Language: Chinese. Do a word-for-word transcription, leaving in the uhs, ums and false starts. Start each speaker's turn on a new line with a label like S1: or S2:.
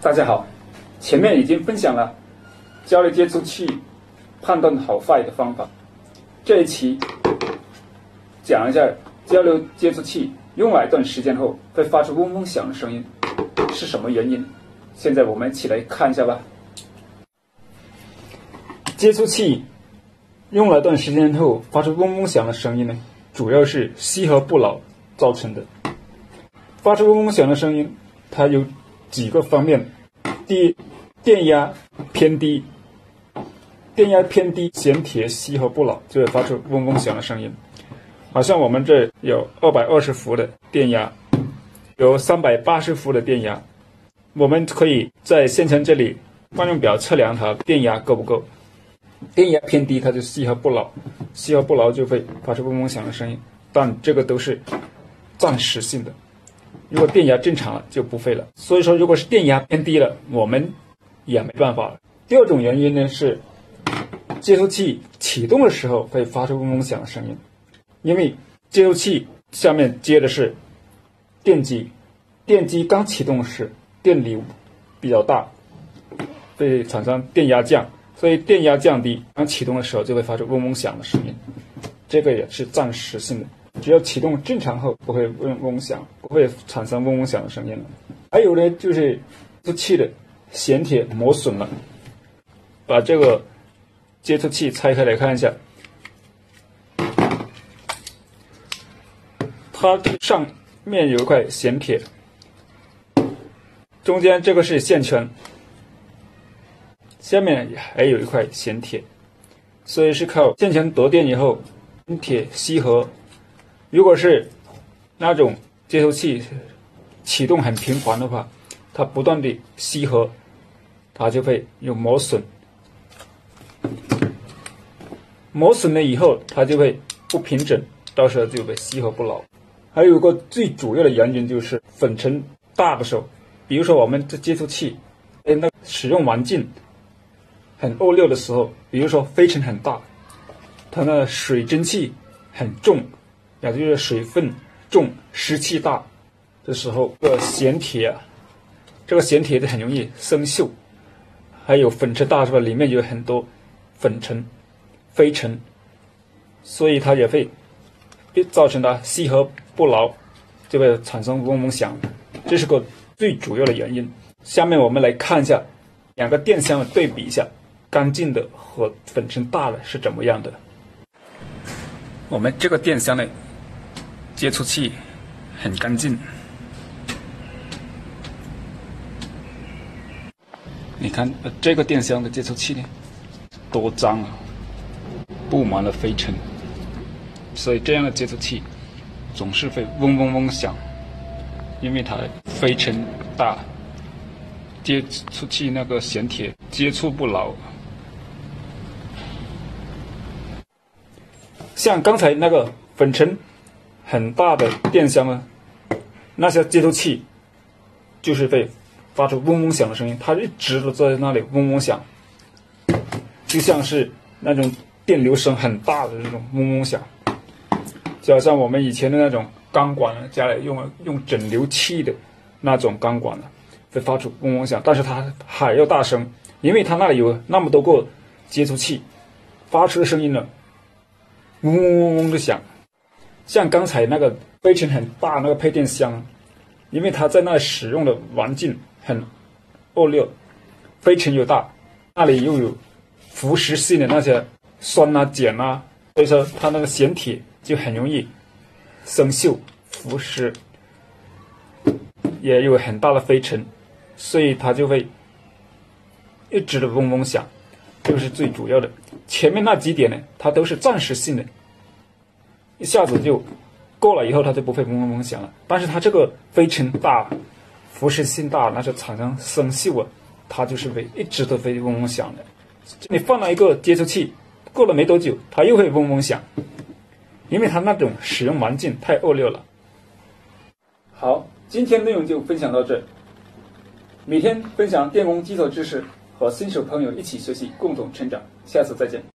S1: 大家好，前面已经分享了交流接触器判断好坏的方法，这一期讲一下交流接触器用了一段时间后会发出嗡嗡响的声音是什么原因。现在我们一起来看一下吧。接触器用了一段时间后发出嗡嗡响的声音呢，主要是吸合不牢造成的。发出嗡嗡响的声音，它有几个方面。第一，电压偏低，电压偏低，弦铁吸合不牢，就会发出嗡嗡响的声音。好像我们这有二百二十伏的电压，有三百八十伏的电压，我们可以在线程这里惯用表测量它电压够不够。电压偏低，它就吸合不牢，吸合不牢就会发出嗡嗡响的声音，但这个都是暂时性的。如果电压正常了就不会了，所以说如果是电压偏低了，我们也没办法了。第二种原因呢是接触器启动的时候会发出嗡嗡响的声音，因为接触器下面接的是电机，电机刚启动时电流比较大，会产生电压降，所以电压降低，刚启动的时候就会发出嗡嗡响的声音，这个也是暂时性的。只要启动正常后不会嗡嗡响，不会产生嗡嗡响的声音了。还有呢，就是接触器的弦铁磨损了。把这个接触器拆开来看一下，它上面有一块弦铁，中间这个是线圈，下面还有一块弦铁，所以是靠线圈夺电以后，弦铁吸合。如果是那种接触器启动很频繁的话，它不断的吸合，它就会有磨损。磨损了以后，它就会不平整，到时候就会吸合不牢。还有一个最主要的原因就是粉尘大的时候，比如说我们这接触器，哎，那使用环境很恶劣的时候，比如说飞尘很大，它那水蒸气很重。也就是水分重、湿气大的时候，这个弦铁啊，这个弦铁就很容易生锈。还有粉尘大是吧？里面有很多粉尘、飞尘，所以它也会造成它吸合不牢，就会产生嗡嗡响。这是个最主要的原因。下面我们来看一下两个电箱的对比一下，干净的和粉尘大的是怎么样的。我们这个电箱呢，接触器很干净，你看这个电箱的接触器呢，多脏啊，布满了飞尘，所以这样的接触器总是会嗡嗡嗡响，因为它飞尘大，接触器那个弦铁接触不牢。像刚才那个粉尘很大的电箱呢，那些接触器就是会发出嗡嗡响的声音，它一直都在那里嗡嗡响，就像是那种电流声很大的那种嗡嗡响，就好像我们以前的那种钢管家里用用整流器的那种钢管会发出嗡嗡响，但是它还要大声，因为它那里有那么多个接触器，发出的声音呢嗡嗡嗡嗡的响。像刚才那个飞尘很大那个配电箱，因为它在那里使用的环境很恶劣，飞尘又大，那里又有腐蚀性的那些酸啊碱啊，所以说它那个弦铁就很容易生锈腐蚀，也有很大的飞尘，所以它就会一直的嗡嗡响，这个是最主要的。前面那几点呢，它都是暂时性的，一下子就过了以后它就不会嗡嗡嗡响了。但是它这个飞尘大、腐蚀性大，那就产生生锈啊，它就是会一直都会嗡嗡响的。你放了一个接触器，过了没多久，它又会嗡嗡响，因为它那种使用环境太恶劣了。好，今天内容就分享到这。每天分享电工基础知识，和新手朋友一起学习，共同成长。下次再见。